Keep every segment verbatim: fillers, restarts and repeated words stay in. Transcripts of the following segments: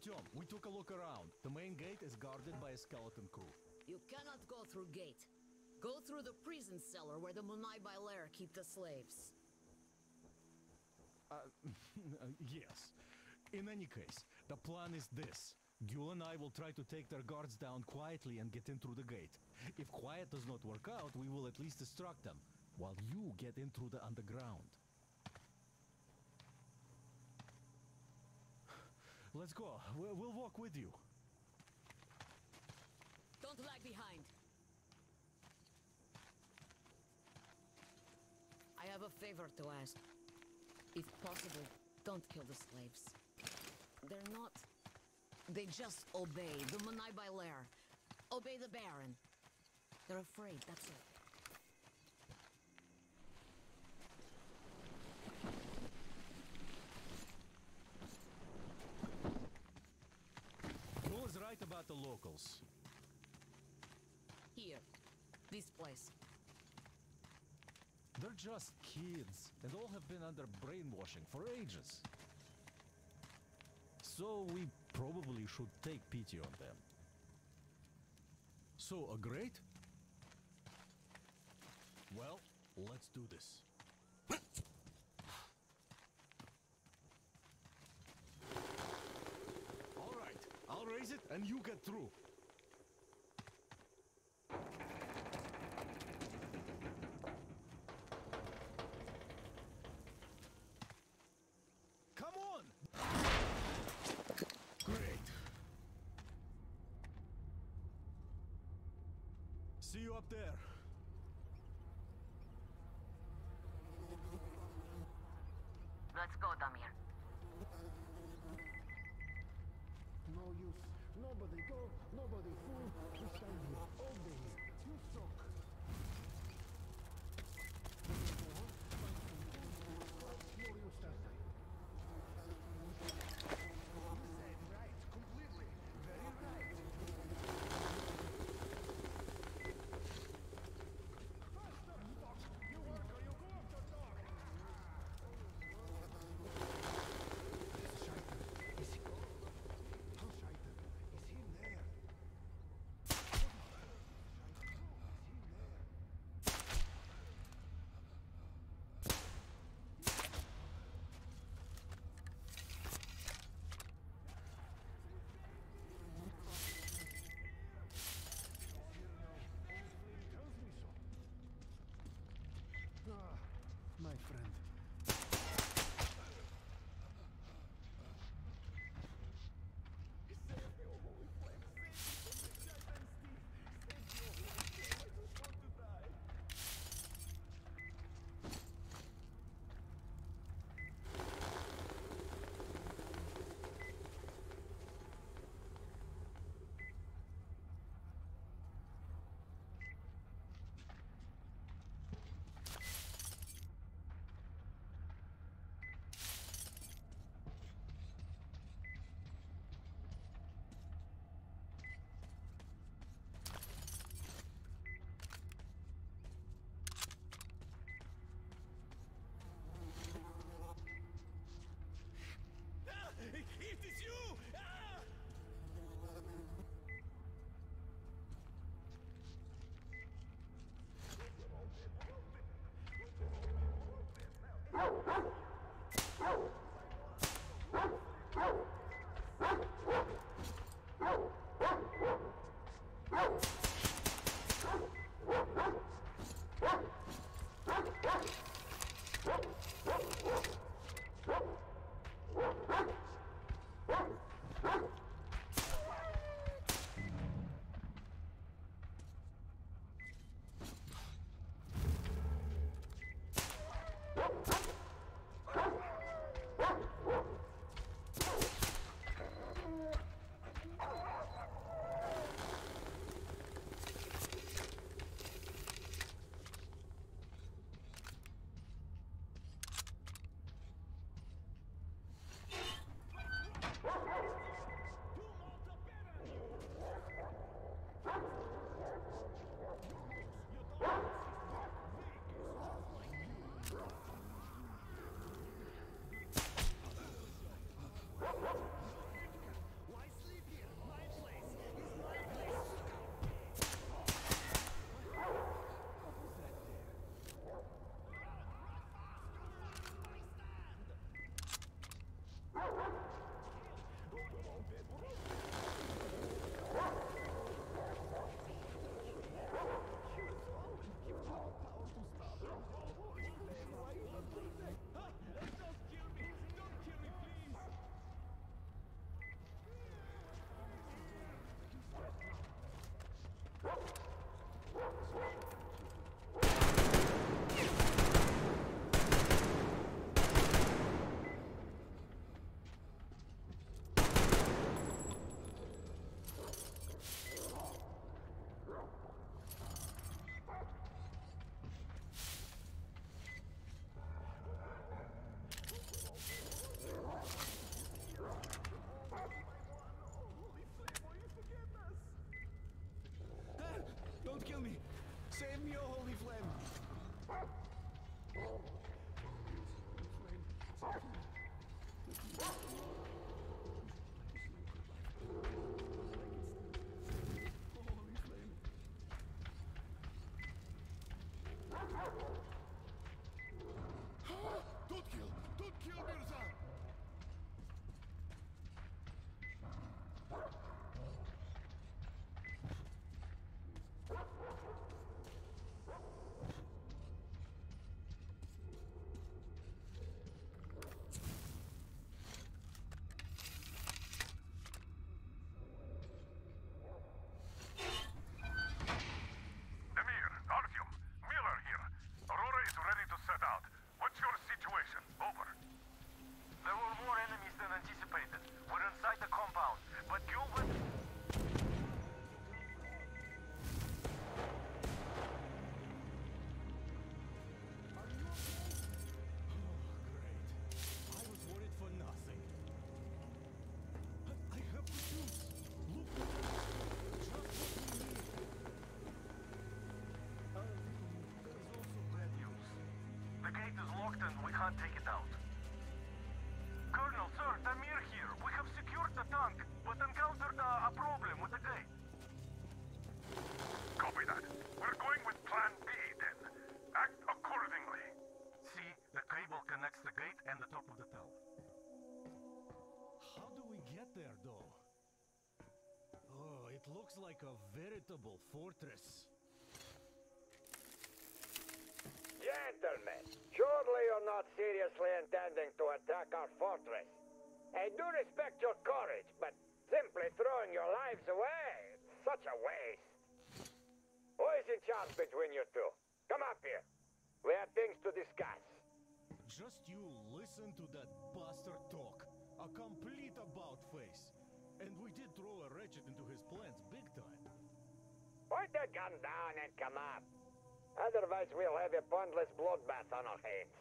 Artyom, we took a look around. The main gate is guarded by a skeleton crew. You cannot go through gate. Go through the prison cellar where the Eunoia keep the slaves. Uh, yes. In any case, the plan is this. Gül and I will try to take their guards down quietly and get in through the gate. If quiet does not work out, we will at least distract them, while you get in through the underground. Let's go. We'll, we'll walk with you. Don't lag behind. I have a favor to ask. If possible, don't kill the slaves. They're not... They just obey the Eunoia. Obey the Baron. They're afraid, that's all. Gül is right about the locals. Here. This place. They're just kids, and all have been under brainwashing for ages. So we probably should take pity on them. So, a great? Well, let's do this. All right, I'll raise it and you get through. Come on! Great. See you up there. Let's go, Damir. No use. Nobody go, nobody fool. We stand here all day. You suck. What's more use that time? You said right, completely. Very right. Faster, fuck! You work or you go up the dog! Scheiter. Is he... Oh, Scheiter. Is he there? kill me! Save me, oh holy flame! Don't kill! Don't kill Mirza! We can't take it out. Colonel, sir, Tamir here. We have secured the tank, but encountered a, a problem with the gate. Copy that. We're going with plan B, then. Act accordingly. See, the cable connects the gate and the top of the tower. How do we get there, though? Oh, it looks like a veritable fortress. Gentlemen, surely you're not seriously intending to attack our fortress. I do respect your courage, but simply throwing your lives away, it's such a waste. Who is in charge between you two? Come up here. We have things to discuss. Just you listen to that bastard talk. A complete about-face. And we did throw a wretched into his plans big time. Point that gun down and come up. Otherwise, we'll have a pointless bloodbath on our hands.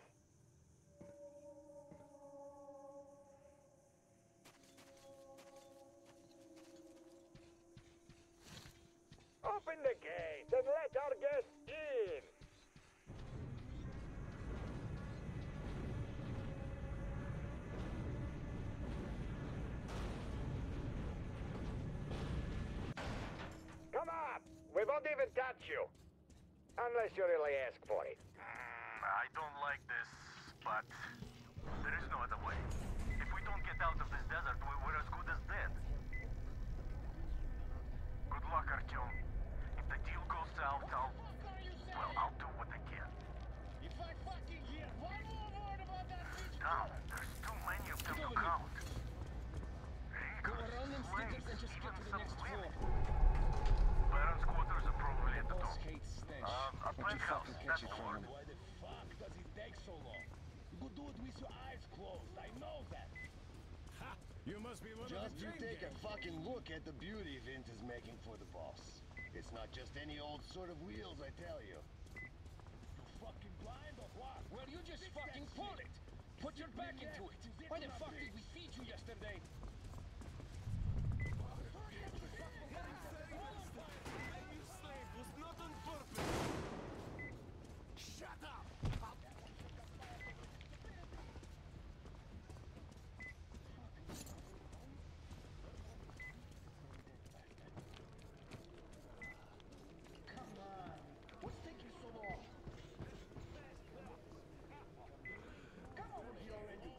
Open the gate and let our guests in! Come up! We won't even touch you! Unless you really ask for it. Mm, I don't like this, but there is no other way. If we don't get out of this desert, we- we're as good as dead. Good luck, Artyom. If the deal goes south, I'll... well, I'll do what I can. If I fucking hear one more word about that bitch, Damn, there's too many of them to count. around them stickers and just get to the next floor. Baron's quarters are probably at the Boss top. hates stench. Uh, a But you penthouse, fucking that's catch it the from word. him. Why the fuck does it take so long? You could do it with your eyes closed. I know that. Ha! You must be one Just of you the dream take a gang. fucking look at the beauty Vint is making for the boss. It's not just any old sort of wheels, I tell you. You fucking blind or what? Well, you just fucking pull it. Put your back into it. Why the fuck did we feed you yesterday? Shut up! Come on. What's taking so long? Come over here already.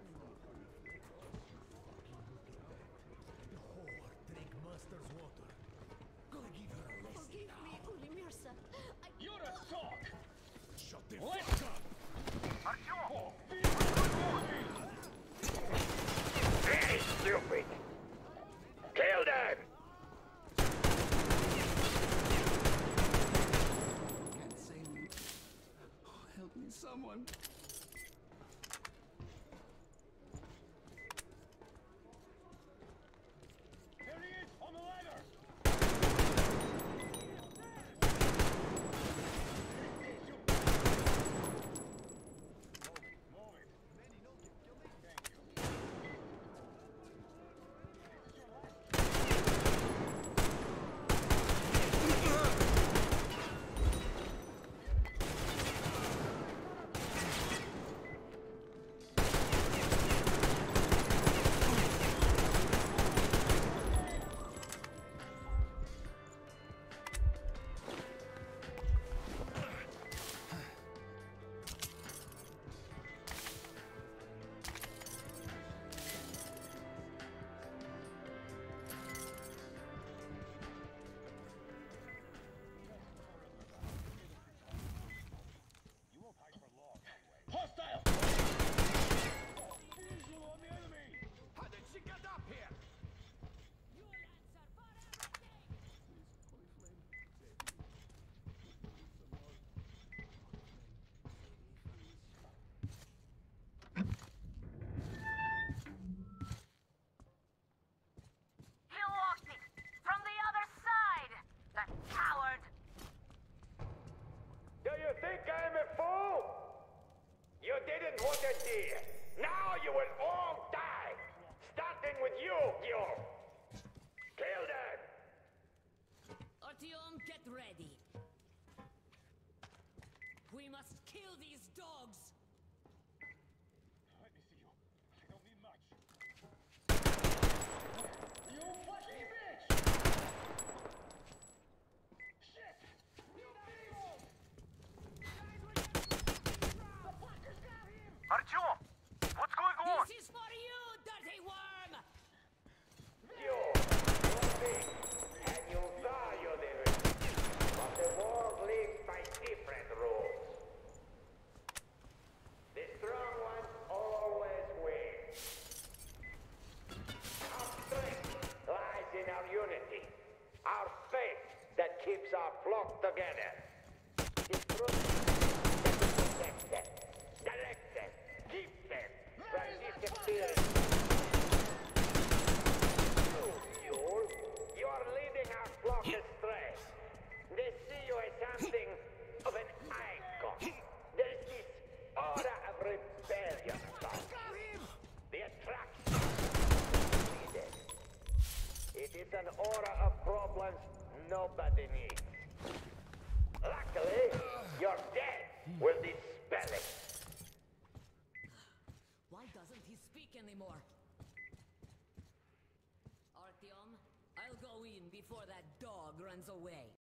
Whore, drink master's water. Gonna give her a lesson. Forgive me, Ulimirsa. I... You're a talk. Shut the Let's fuck up! Artyom! Very stupid! Kill them! Can't save me. Oh, help me, someone. There he is, on the ladder. here. Now you will all die. Starting with you, Gil. Kill them. Artyom, get ready. We must kill these dogs. Let me see you. I don't need much. You fucking bitch! Shit! You people! The fuckers got him! Artyom! What's going on? This is for you, dirty worm! You will be, and you value the risk. But the world lives by different rules. The strong ones always win. Our strength lies in our unity, our faith that keeps our flock together. The truth that we protect them, direct them, keep them from disappearing. You, Yule, you are leading our flock astray. They see you as something of an icon. There's this aura of rebellion about you. The attraction is needed. It is an aura of problems nobody needs. Luckily, your death will dispel it. Why doesn't he speak anymore? Artyom, I'll go in before that dog runs away.